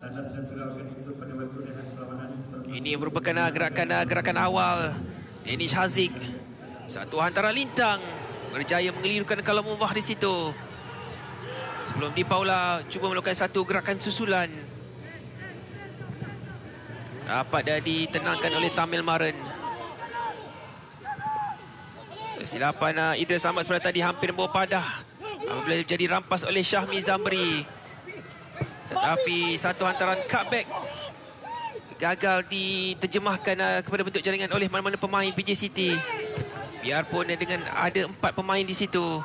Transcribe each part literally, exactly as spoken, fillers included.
Ini merupakan gerakan-gerakan awal Danish Haziq. Satu hantaran lintang berjaya mengelirukan kalau Mubah di situ. Sebelum Di Paula cuba melakukan satu gerakan susulan. Dapat dah ditenangkan oleh Tamil Maren. Kesilapan uh, Idris Ahmad sebenarnya tadi hampir membawa padah apabila jadi rampas oleh Syahmi Zamri. Tetapi satu hantaran cutback gagal diterjemahkan uh, kepada bentuk jaringan oleh mana-mana pemain P J City. Biarpun uh, dengan ada empat pemain di situ.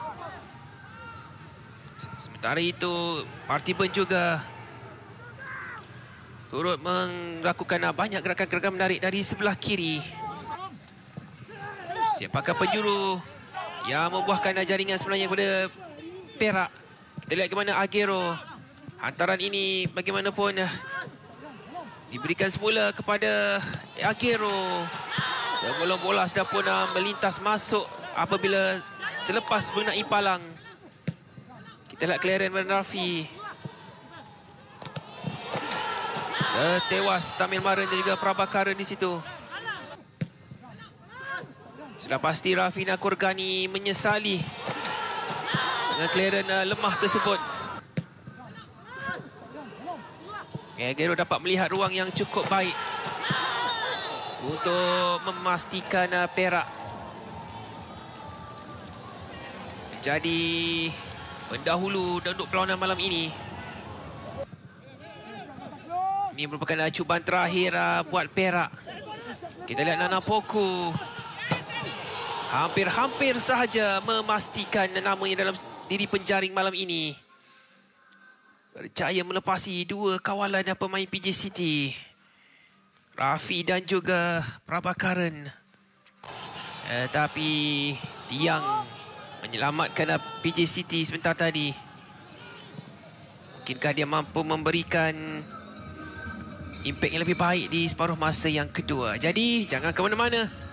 Sementara itu, Parthiban juga turut melakukan uh, banyak gerakan-gerakan menarik dari sebelah kiri. Siap pakai penjuru yang membuahkan uh, jaringan sebenarnya kepada Perak. Kita lihat bagaimana Agero. Hantaran ini bagaimanapun uh, diberikan semula kepada Agero. Sebelum bola sudah pun uh, melintas masuk apabila selepas mengenai palang. Kita lihat clearance Ben Rafi. Uh, tewas Tamil Maren dan juga Prabhakaran di situ. Sudah pasti Rafina Kurgani menyesali dengan clearance uh, lemah tersebut. Agero dapat melihat ruang yang cukup baik untuk memastikan uh, Perak menjadi pendahulu untuk perlawanan malam ini. Ini merupakan uh, cubaan terakhir uh, buat Perak. Kita lihat Nana Poku hampir-hampir sahaja memastikan namanya dalam diri penjaring malam ini. Berjaya melepasi dua kawalan dan pemain P J City, Rafi dan juga Prabhakaran. Eh, tapi tiang menyelamatkan P J City sebentar tadi. Mungkinkah dia mampu memberikan impak yang lebih baik di separuh masa yang kedua. Jadi jangan ke mana-mana.